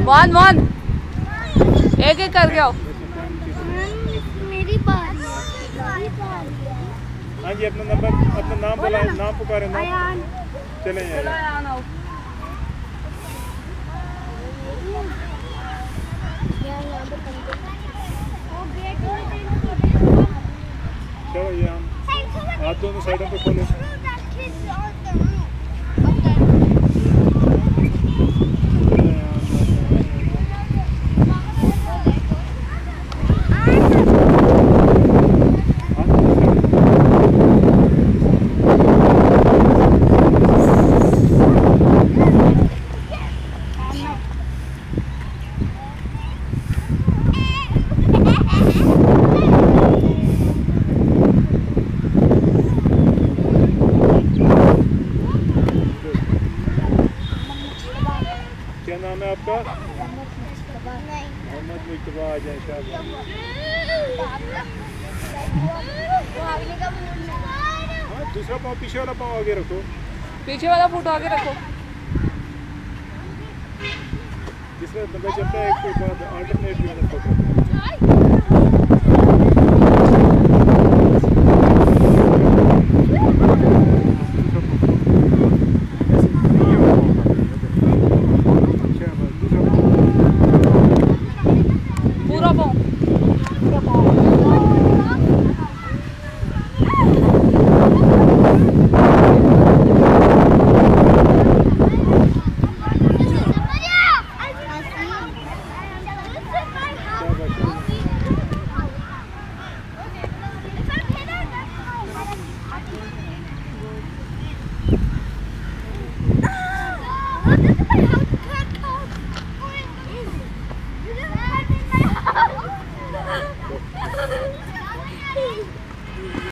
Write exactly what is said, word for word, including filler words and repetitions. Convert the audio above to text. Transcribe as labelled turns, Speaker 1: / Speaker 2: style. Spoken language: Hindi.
Speaker 1: वन वन एक एक करके आओ।
Speaker 2: मेरी बात।
Speaker 3: हाँ जी, अपना नंबर, अपना नाम बोला, नाम पुकारे ना। चले यार। चलो ये हम हाथ दोनों साइडों पे खोलो। क्या नाम है आपका? मोहम्मद मुस्तफा। आ जाए इंशाअल्लाह। हाँ, दूसरा पाँव पीछे वाला पाँव आगे रखो।
Speaker 1: पीछे वाला फुट आगे रखो।
Speaker 3: जिसमें बंदा चलता है एक के बाद अल्टरनेट भी रखो।
Speaker 1: पूरा पाँव।